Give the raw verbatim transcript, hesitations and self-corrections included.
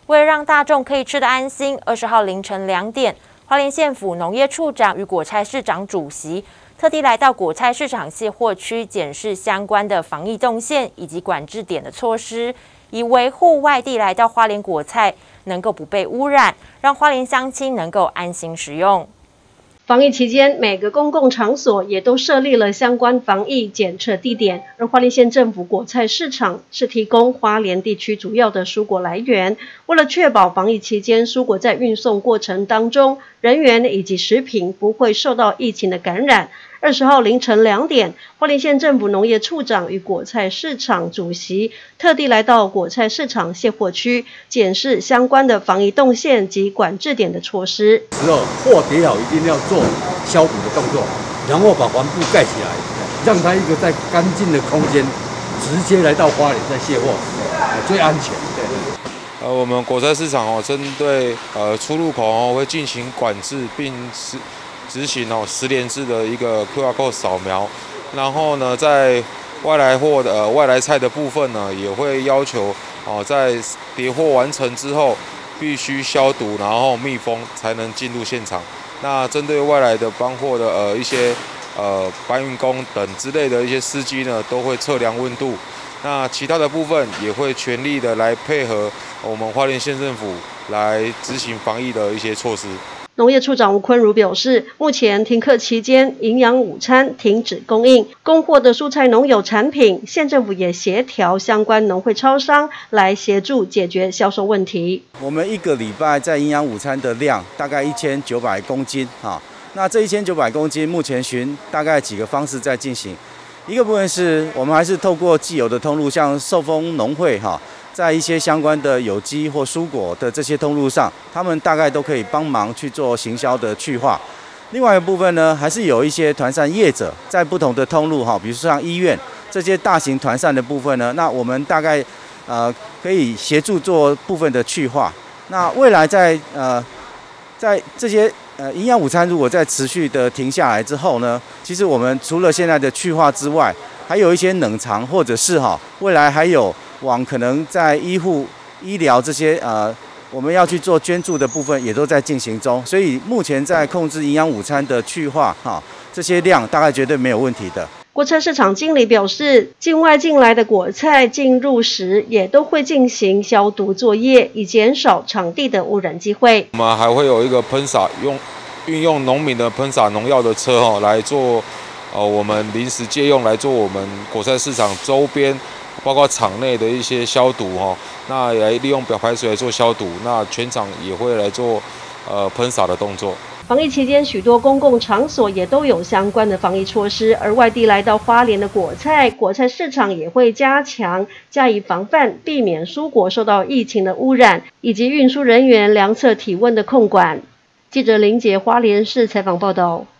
为了让大众可以吃得安心，二十号凌晨两点，花莲县府农业处长与果菜市长主席特地来到果菜市场卸货区，检视相关的防疫动线以及管制点的措施，以维护外地来到花莲果菜能够不被污染，让花莲乡亲能够安心食用。 防疫期间，每个公共场所也都设立了相关防疫检测地点，而花莲县政府果菜市场是提供花莲地区主要的蔬果来源。为了确保防疫期间蔬果在运送过程当中，人员以及食品不会受到疫情的感染，二十号凌晨两点，花莲县政府农业处长与果菜市场主席特地来到果菜市场卸货区，检视相关的防疫动线及管制点的措施。 时候货叠好一定要做消毒的动作，然后把帆布盖起来，让它一个在干净的空间，直接来到花莲再卸货，最安全。 呃，我们果菜市场哦，针对呃出入口哦会进行管制，并实执行哦实联制的一个 Q R code 扫描，然后呢，在外来货的、呃、外来菜的部分呢，也会要求哦在叠货完成之后必须消毒，然后密封才能进入现场。那针对外来的搬货的呃一些呃搬运工等之类的一些司机呢，都会测量温度。那其他的部分也会全力的来配合我们花莲县政府来执行防疫的一些措施。 农业处长吴坤如表示，目前停课期间，营养午餐停止供应，供货的蔬菜农友产品，县政府也协调相关农会超商来协助解决销售问题。 我们一个礼拜在营养午餐的量大概一千九百公斤啊，那这一千九百公斤目前循大概几个方式在进行。一个部分是我们还是透过既有的通路，像寿丰农会哈，在一些相关的有机或蔬果的这些通路上，他们大概都可以帮忙去做行销的去化。另外一个部分呢，还是有一些团膳业者在不同的通路哈，比如说像医院这些大型团膳的部分呢，那我们大概呃可以协助做部分的去化。那未来在呃在这些呃，营养午餐如果在持续的停下来之后呢，其实我们除了现在的去化之外，还有一些冷藏，或者是哈，未来还有往可能在医护、医疗这些呃，我们要去做捐助的部分，也都在进行中。所以目前在控制营养午餐的去化哈，这些量大概绝对没有问题的。 果菜市场经理表示，境外进来的果菜进入时也都会进行消毒作业，以减少场地的污染机会。 我们还会有一个喷洒用运用农民的喷洒农药的车哈来做，呃，我们临时借用来做我们果菜市场周边，包括场内的一些消毒哈。那也来利用表排水来做消毒，那全场也会来做呃喷洒的动作。 防疫期间，许多公共场所也都有相关的防疫措施，而外地来到花莲的果菜果菜市场也会加强加以防范，避免蔬果受到疫情的污染，以及运输人员量测体温的控管。记者林杰花莲市采访报道。